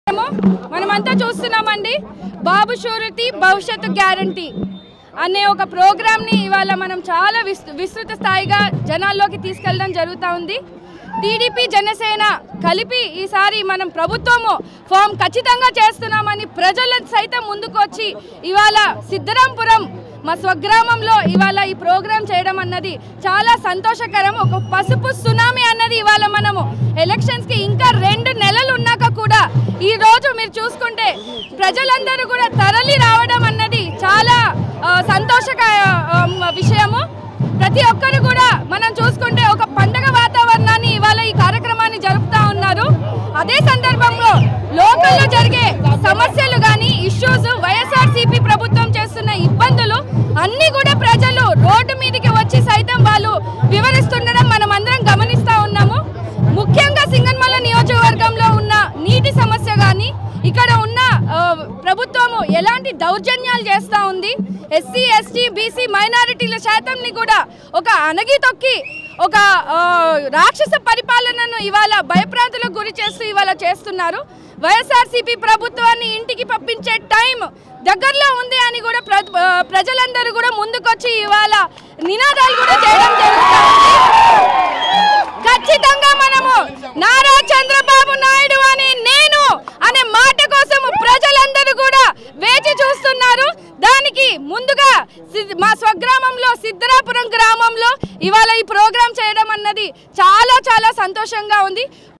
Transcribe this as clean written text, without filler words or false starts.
మనమంతా చూస్తున్నామండి బాబు షూరిటీ భవిష్యత్తు గ్యారంటీ అనే ఒక ప్రోగ్రామ్ని ఇవాళ మనం చాలా విస్తృత స్థాయిగా జనాల్లోకి తీసుకెళ్ళడం జరుగుతూ ఉంది. టీడీపీ జనసేన కలిపి ఈసారి మనం ప్రభుత్వము ఫామ్ ఖచ్చితంగా చేస్తున్నామని ప్రజలు సైతం ముందుకు వచ్చి ఇవాళ సిద్ధరాంపురం మా స్వగ్రామంలో ఇవాళ ఈ ప్రోగ్రాం చేయడం అన్నది చాలా సంతోషకరం. ఒక పసుపు సునామీ అన్నది ఇవాళ మనము ఎలక్షన్స్కి ఇంకా 2 నెలలు ఉన్నాక కూడా ఈ రోజు మీరు చూసుకుంటే ప్రజలందరూ కూడా తరలి రావడం అన్నది చాలా సంతోషక విషయము. ప్రతి ఒక్కరు కూడా మనం చూసుకుంటే ఒక పండగ వాతావరణాన్ని ఇవాళ ఈ కార్యక్రమాన్ని జరుపుతూ ఉన్నారు. అదే సందర్భంలో లోకల్లో జరిగే సమస్యలు కానీ ఇష్యూస్, వైఎస్ఆర్సీపీ ప్రభుత్వం చేస్తున్న ఇబ్బందులు అన్ని కూడా ప్రజలు రోడ్డు మీదకి వచ్చి సైతం వాళ్ళు వివరిస్తుండడం మనం అందరం గమనిస్తూ ఉన్నాము. ముఖ్యంగా సింగనమల నియోజకవర్గంలో ఉన్న నీటి సమస్య కానీ ఇక్కడ ఉన్న ప్రభుత్వము ఎలాంటి దౌర్జన్యాలు చేస్తూ ఉంది, ఎస్సీ ఎస్టీ బీసీ మైనారిటీల శాతంని కూడా ఒక అణగి తొక్కి ఒక రాక్షస పరిపాలనను ఇవాళ భయప్రాంతులకు గురి చేస్తూ ఇవాళ చేస్తున్నారు. వైఎస్ఆర్సీపీ ప్రభుత్వాన్ని ఇంటికి పంపించే టైం దగ్గరలో ఉంది అని కూడా ప్రజలందరూ కూడా ముందుకొచ్చి ఇవాళ నినాదాలు కూడా చేయడం జరుగుతుంది. ఖచ్చితంగా మనము నారా చంద్రబాబు నాయుడు అని నేను అనే మాట కోసం ప్రజలందరూ కూడా వేచి చూస్తున్నారు. దానికి ముందుగా మా స్వగ్రామంలో సిద్ధరాపురం గ్రామంలో ఇవాళ ఈ ప్రోగ్రాం చేయడం అన్నది చాలా చాలా సంతోషంగా ఉంది.